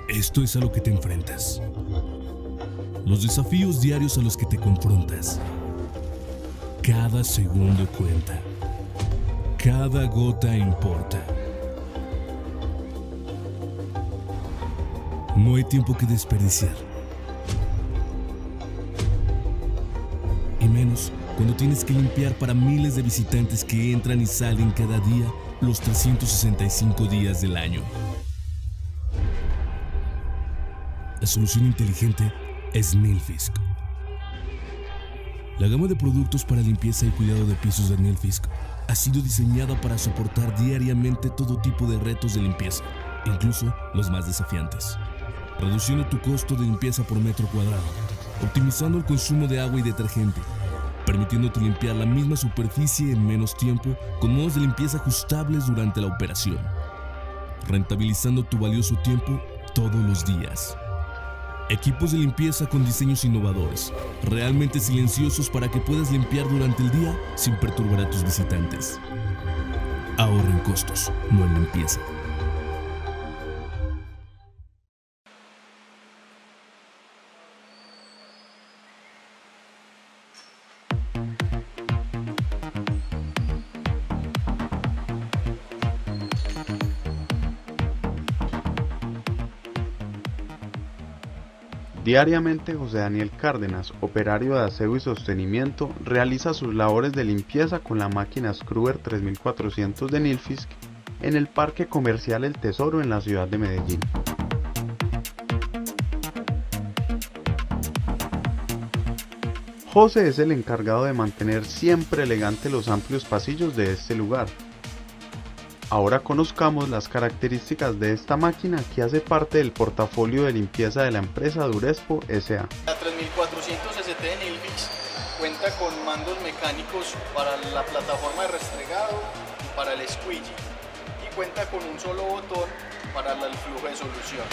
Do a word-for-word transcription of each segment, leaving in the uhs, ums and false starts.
Esto es a lo que te enfrentas. Los desafíos diarios a los que te confrontas. Cada segundo cuenta. Cada gota importa. No hay tiempo que desperdiciar. Y menos cuando tienes que limpiar para miles de visitantes que entran y salen cada día los trescientos sesenta y cinco días del año. La solución inteligente es Nilfisk. La gama de productos para limpieza y cuidado de pisos de Nilfisk ha sido diseñada para soportar diariamente todo tipo de retos de limpieza, incluso los más desafiantes, reduciendo tu costo de limpieza por metro cuadrado, optimizando el consumo de agua y detergente, permitiéndote limpiar la misma superficie en menos tiempo con modos de limpieza ajustables durante la operación, rentabilizando tu valioso tiempo todos los días. Equipos de limpieza con diseños innovadores, realmente silenciosos para que puedas limpiar durante el día sin perturbar a tus visitantes. Ahorra en costos, no en limpieza. Diariamente, José Daniel Cárdenas, operario de aseo y sostenimiento, realiza sus labores de limpieza con la máquina Scrubber tres mil cuatrocientos de Nilfisk en el Parque Comercial El Tesoro en la ciudad de Medellín. José es el encargado de mantener siempre elegante los amplios pasillos de este lugar. Ahora conozcamos las características de esta máquina que hace parte del portafolio de limpieza de la empresa Durespo S A La tres mil cuatrocientos S T de Nilfisk cuenta con mandos mecánicos para la plataforma de restregado y para el squeegee, y cuenta con un solo botón para el flujo de solución.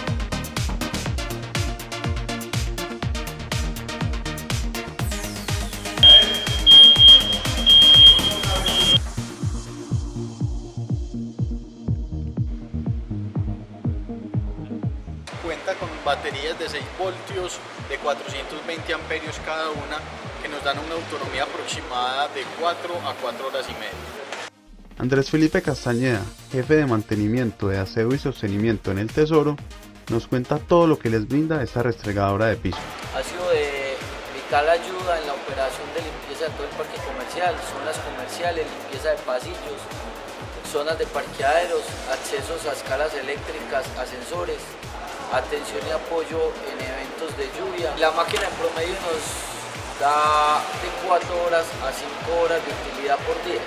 Cuenta con baterías de seis voltios de cuatrocientos veinte amperios cada una, que nos dan una autonomía aproximada de cuatro a cuatro horas y media. Andrés Felipe Castañeda, jefe de mantenimiento de aseo y sostenimiento en El Tesoro, nos cuenta todo lo que les brinda esta restregadora de piso. Ha sido de vital ayuda en la operación de limpieza de todo el parque comercial, zonas comerciales, limpieza de pasillos, zonas de parqueaderos, accesos a escalas eléctricas, ascensores, atención y apoyo en eventos de lluvia. La máquina en promedio nos da de cuatro horas a cinco horas de utilidad por día.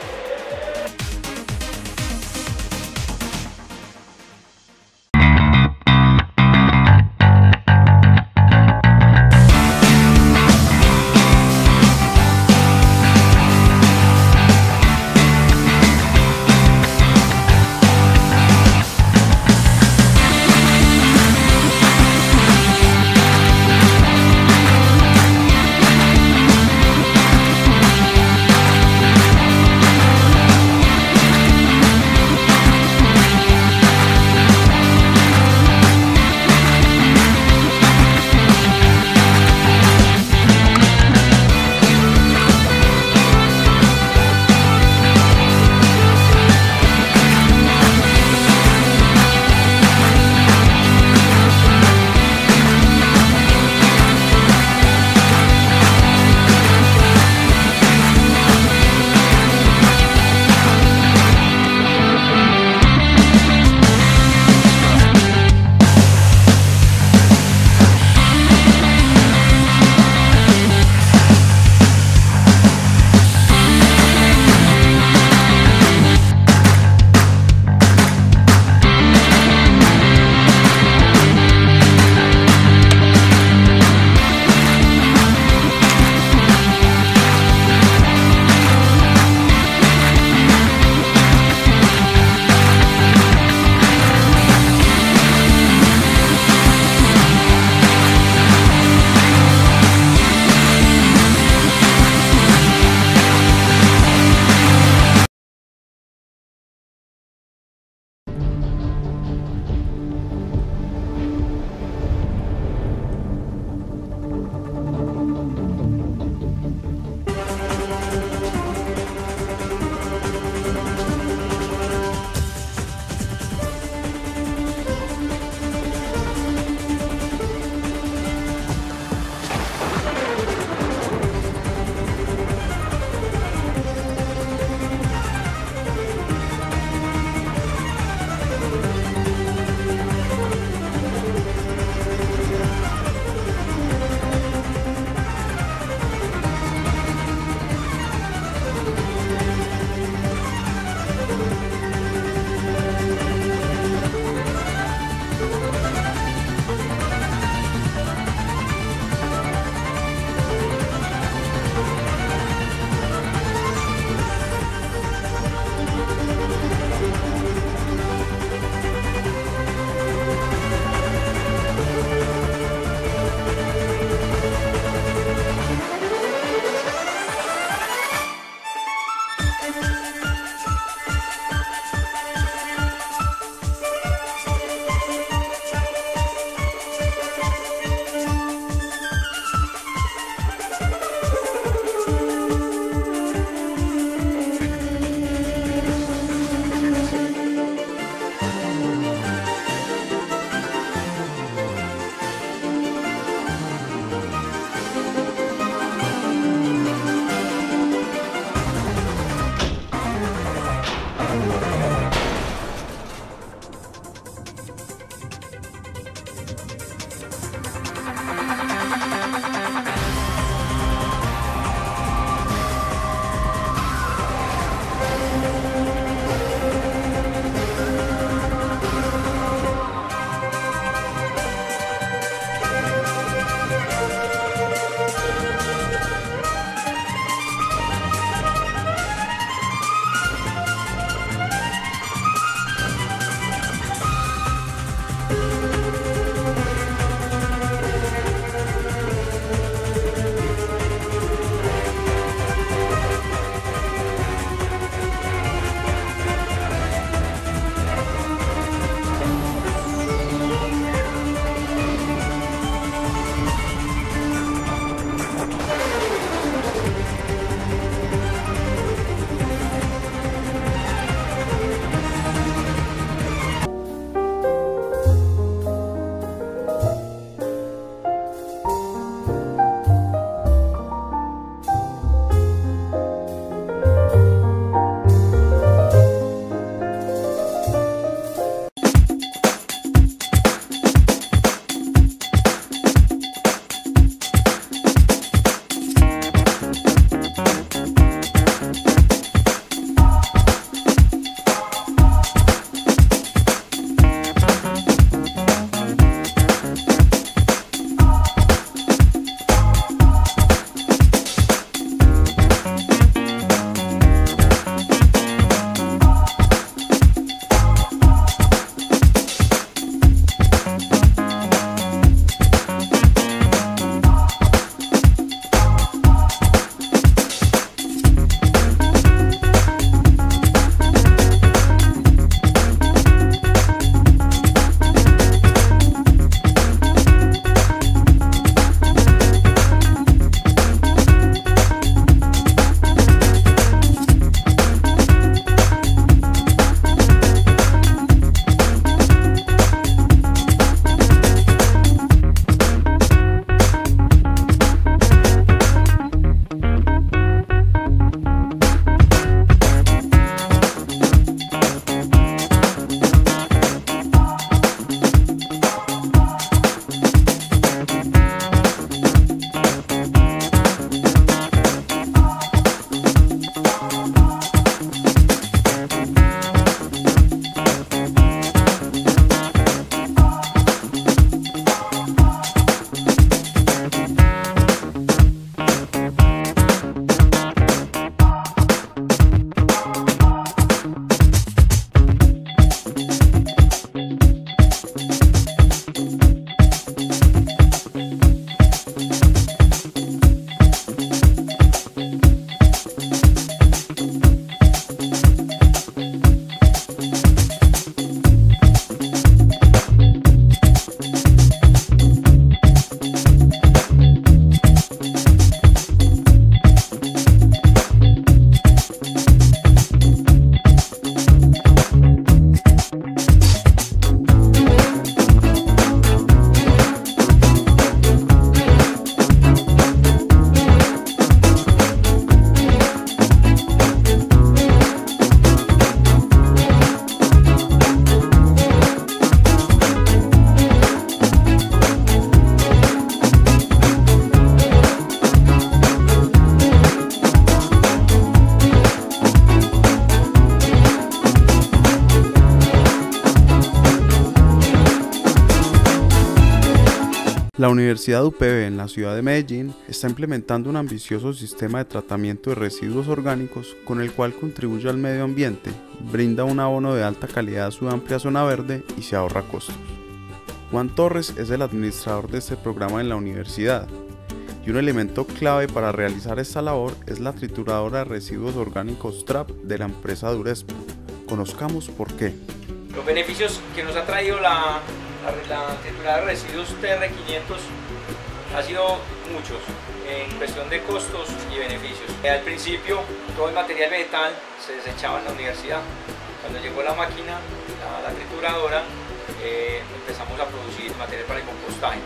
La Universidad U P B en la ciudad de Medellín está implementando un ambicioso sistema de tratamiento de residuos orgánicos con el cual contribuye al medio ambiente, brinda un abono de alta calidad a su amplia zona verde y se ahorra costos. Juan Torres es el administrador de este programa en la universidad y un elemento clave para realizar esta labor es la trituradora de residuos orgánicos TRAP de la empresa Durespo. Conozcamos por qué. Los beneficios que nos ha traído la La, la trituradora de residuos T R quinientos ha sido muchos en cuestión de costos y beneficios. Al principio todo el material vegetal se desechaba en la universidad. Cuando llegó la máquina, la, la trituradora, eh, empezamos a producir material para el compostaje.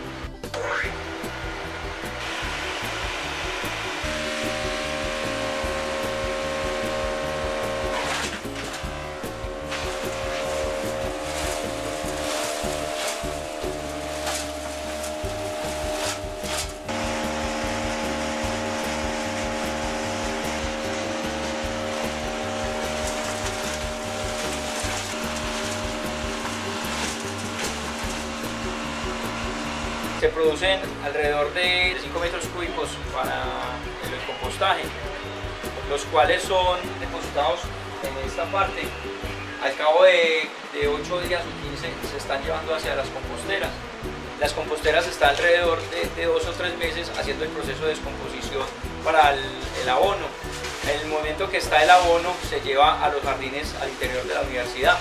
Se producen alrededor de cinco metros cúbicos para el compostaje, los cuales son depositados en esta parte. Al cabo de, de ocho días o quince se están llevando hacia las composteras. Las composteras están alrededor de, de dos o tres meses haciendo el proceso de descomposición para el, el abono. En el momento que está el abono se lleva a los jardines al interior de la universidad.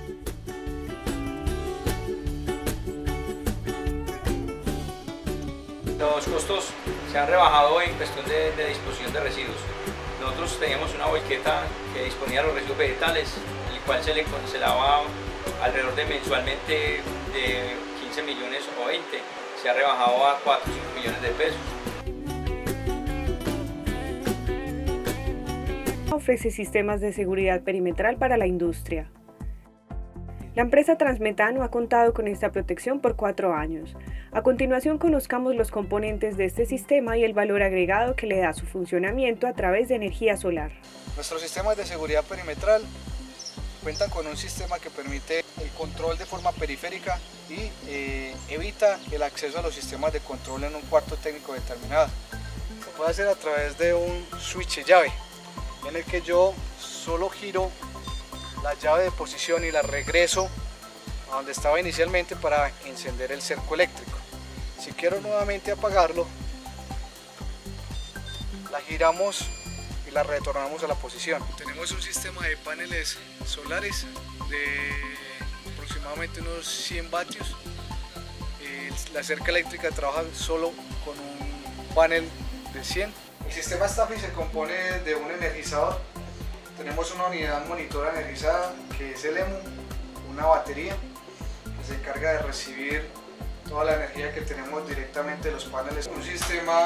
Los costos se han rebajado en cuestión de, de disposición de residuos. Nosotros teníamos una volqueta que disponía de los residuos vegetales, el cual se le cancelaba alrededor de mensualmente de quince millones o veinte. Se ha rebajado a cuatro o cinco millones de pesos. Ofrece sistemas de seguridad perimetral para la industria. La empresa Transmetano ha contado con esta protección por cuatro años. A continuación conozcamos los componentes de este sistema y el valor agregado que le da su funcionamiento a través de energía solar. Nuestros sistemas de seguridad perimetral cuentan con un sistema que permite el control de forma periférica y eh, evita el acceso a los sistemas de control en un cuarto técnico determinado. Se puede hacer a través de un switch llave, en el que yo solo giro la llave de posición y la regreso a donde estaba inicialmente para encender el cerco eléctrico. Si quiero nuevamente apagarlo, la giramos y la retornamos a la posición. Tenemos un sistema de paneles solares de aproximadamente unos cien vatios. La cerca eléctrica trabaja solo con un panel de cien. El sistema Staffy se compone de un energizador. Tenemos una unidad monitora energizada que es el E M U, una batería que se encarga de recibir toda la energía que tenemos directamente de los paneles. Un sistema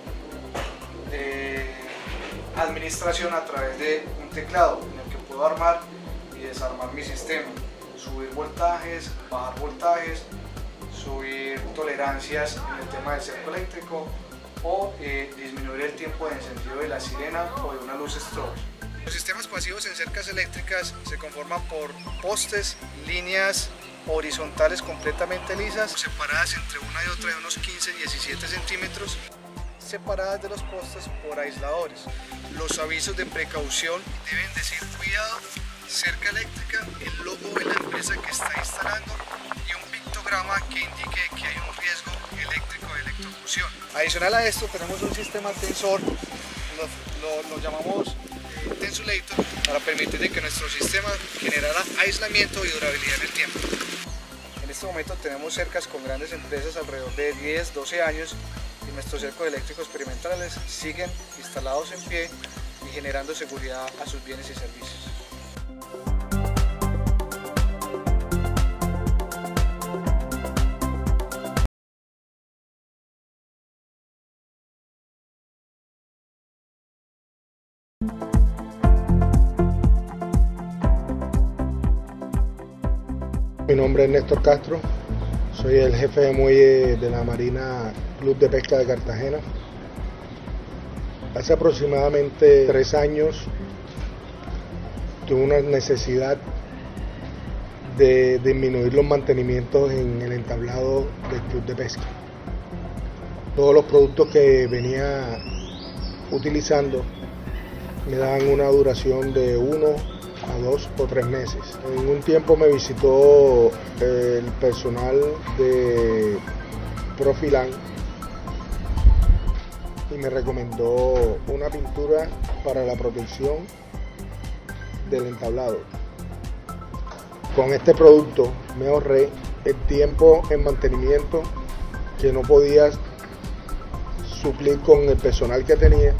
de administración a través de un teclado en el que puedo armar y desarmar mi sistema, subir voltajes, bajar voltajes, subir tolerancias en el tema del cerco eléctrico o eh, disminuir el tiempo de encendido de la sirena o de una luz strobe. Los sistemas pasivos en cercas eléctricas se conforman por postes, líneas horizontales completamente lisas, separadas entre una y otra de unos quince a diecisiete centímetros, separadas de los postes por aisladores. Los avisos de precaución deben decir cuidado, cerca eléctrica, el logo de la empresa que está instalando y un pictograma que indique que hay un riesgo eléctrico de electrocución. Adicional a esto tenemos un sistema tensor, lo, lo, lo llamamos Tensulator, para permitir que nuestro sistema generara aislamiento y durabilidad en el tiempo. En este momento tenemos cercas con grandes empresas alrededor de diez a doce años y nuestros cercos eléctricos experimentales siguen instalados en pie y generando seguridad a sus bienes y servicios. Mi nombre es Néstor Castro, soy el jefe de muelle de la Marina Club de Pesca de Cartagena. Hace aproximadamente tres años tuve una necesidad de disminuir los mantenimientos en el entablado del Club de Pesca. todos los productos que venía utilizando me daban una duración de uno a dos o tres meses. En un tiempo me visitó el personal de Profilan y me recomendó una pintura para la protección del entablado. Con este producto me ahorré el tiempo en mantenimiento que no podía suplir con el personal que tenía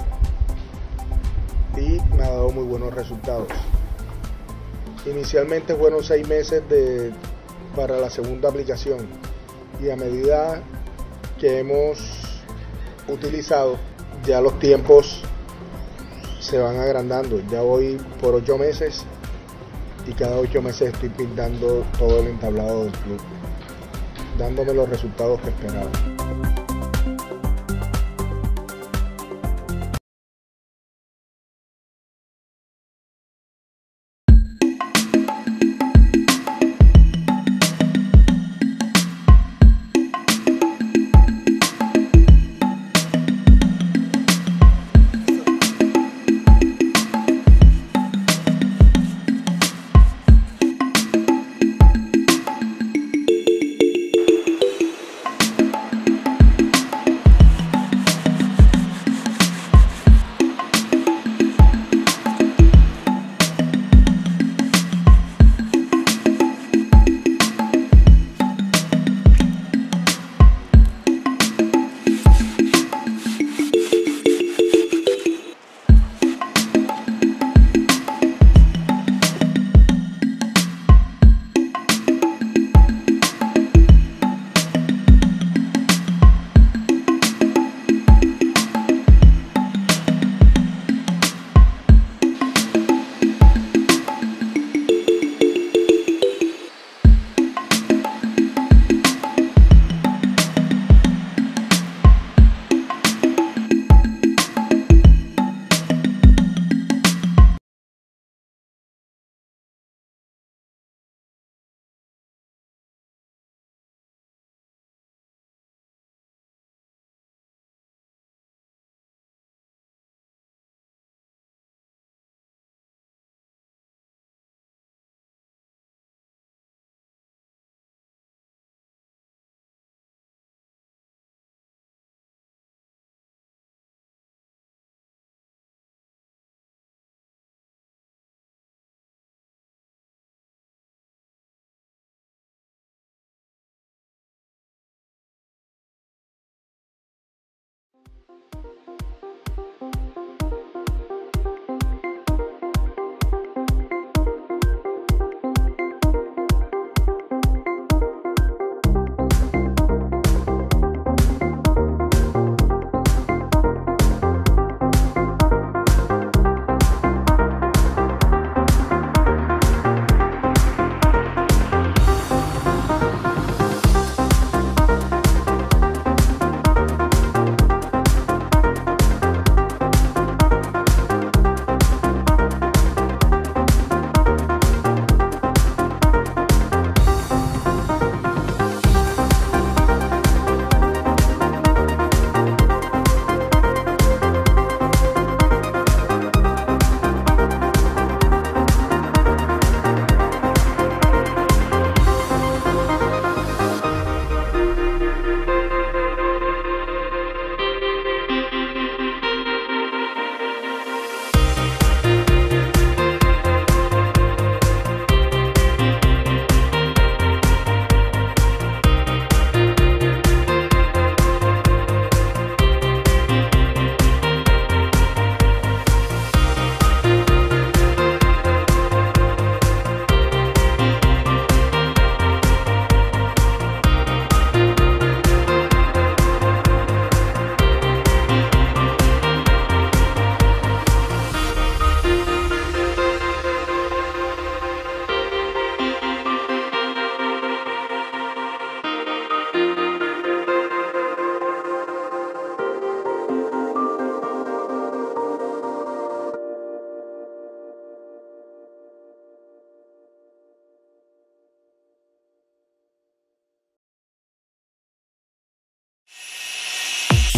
y me ha dado muy buenos resultados. Inicialmente fueron seis meses de, para la segunda aplicación y a medida que hemos utilizado ya los tiempos se van agrandando. Ya voy por ocho meses y cada ocho meses estoy pintando todo el entablado del club, dándome los resultados que esperaba.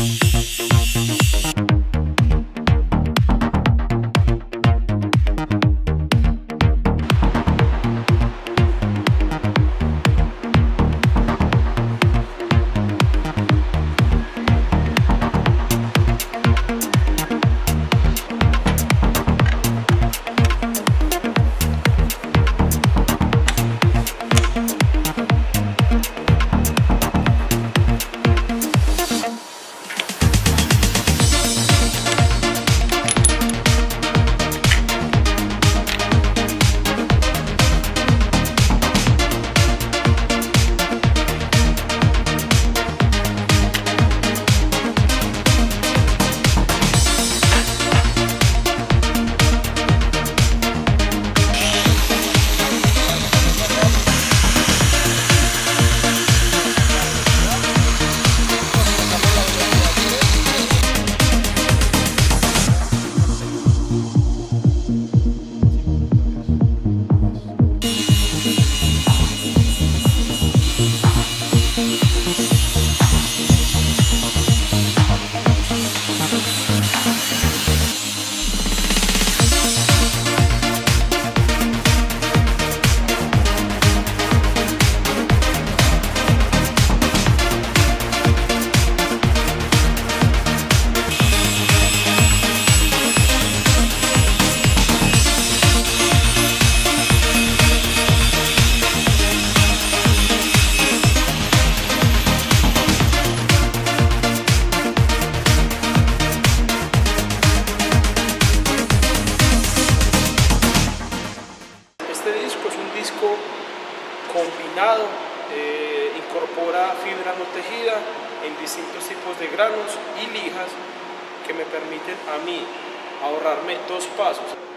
combinado, eh, incorpora fibra no tejida en distintos tipos de granos y lijas que me permiten a mí ahorrarme dos pasos.